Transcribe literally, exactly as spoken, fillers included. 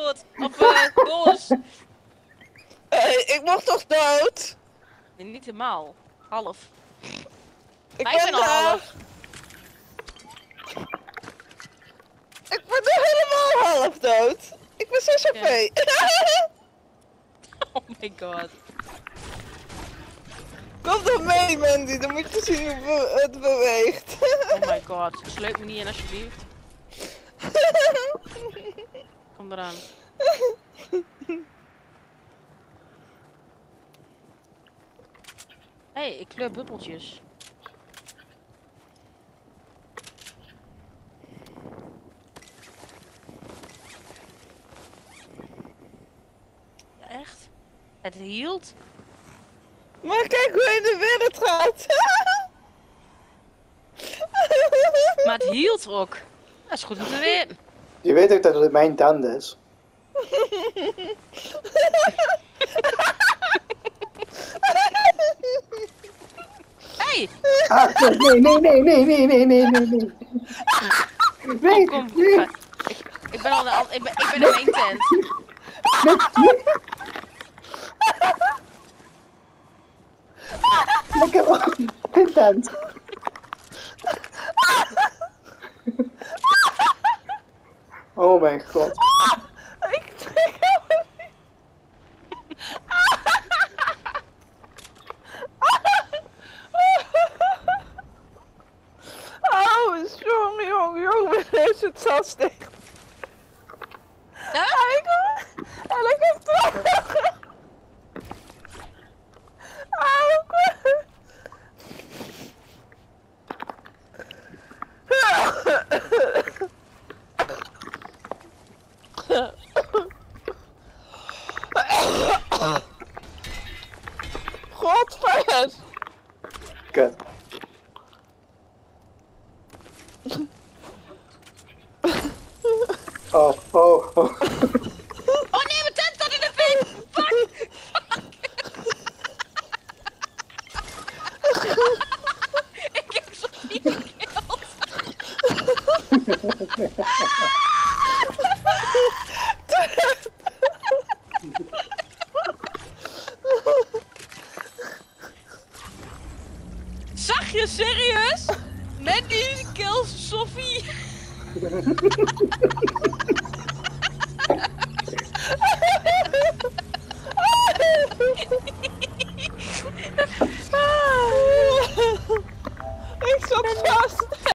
Sjoerd. Of uh, Koos. Hey, ik mocht toch dood? Nee, niet helemaal. Half. Ik Maar ik ben al daar. half. Ik ben er helemaal half dood. Ik ben zes H P. Okay. Oh my god. Kom toch mee, Mandy, dan moet je zien hoe het beweegt. Oh my god. Sleep me niet in alsjeblieft. Kom eraan. Hé, hey, ik kleur bubbeltjes. Ja, echt? Het hield? Maar kijk hoe je in de wereld gaat. Maar het hield ook. Dat is goed om te weten. Je weet ook dat het mijn tand is. Hey! Ah, nee, nee, nee, nee, nee, nee, nee, nee, nee. Nee, Kom, nee. ik, ik ben al de, ik ben, ik ben in mijn tent. Lekker op, mijn tand. Oh mijn god. Ik trek helemaal niet. Oh, jong, jong, jong, is het zo sticht. Ja? Hij komt. En ik heb terug. Oh, god. Godvers. Kut. Oh, oh, oh. Oh nee, mijn tent staat in de fik! Fuck! Ik heb zo niet gekild. Zag je serieus? Mandy kills Sophie.